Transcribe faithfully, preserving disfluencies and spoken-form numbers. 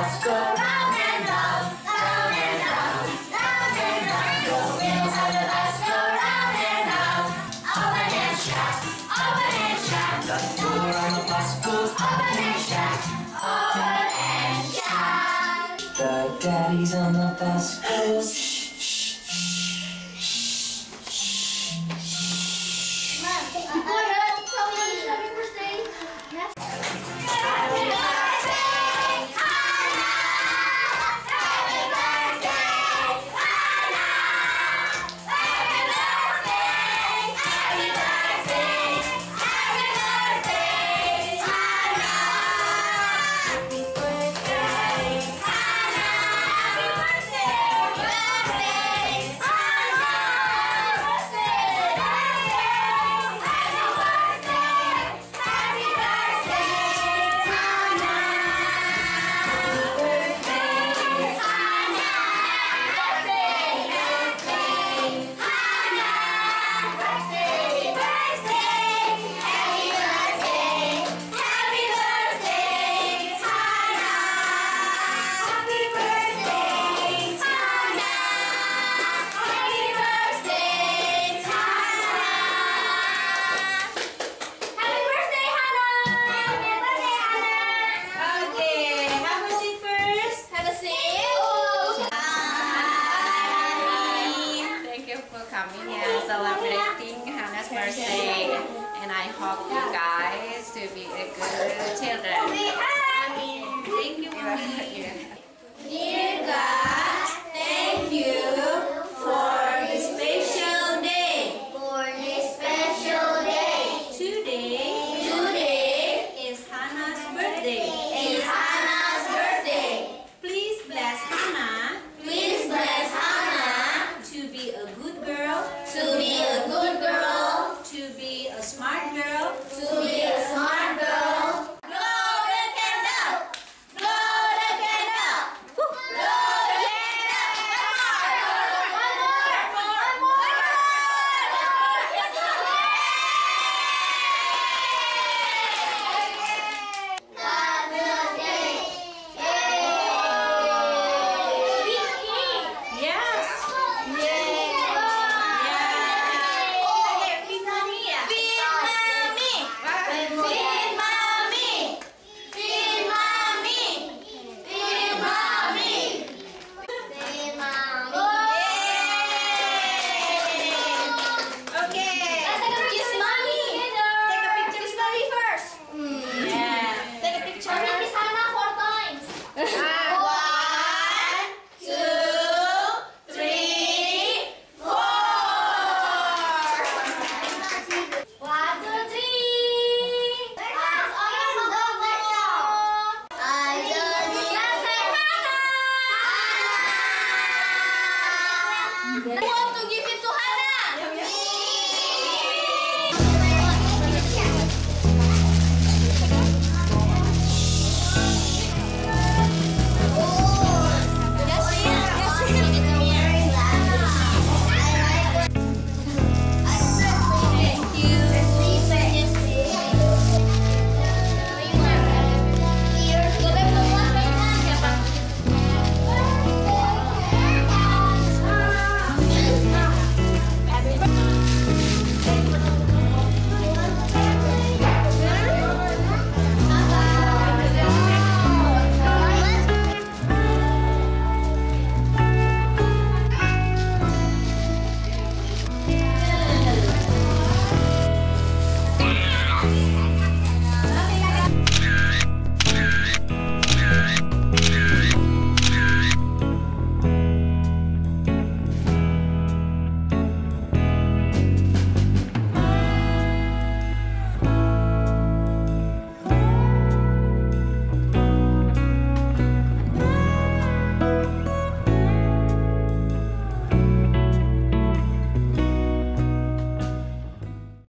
bus go round and round, round and round, round and round. The wheels of the bus go round and round, open and shut, open and shut. The door on the bus goes open and shut, open and shut. The daddies on the bus go shh, shh, shh, shh, shh. Mom, before that, tell me happy birthday. Yes. Happy birthday, Hana! Happy birthday, Hana! Happy birthday, happy birthday, happy birthday, Hana! Happy birthday, Hana! Happy birthday, birthday, Hana! Birthday, birthday, happy birthday, happy birthday, Hana! Okay, have a seat first. Have a seat. Thank you for coming and celebrating Hannah's birthday. And I hope you guys to be a good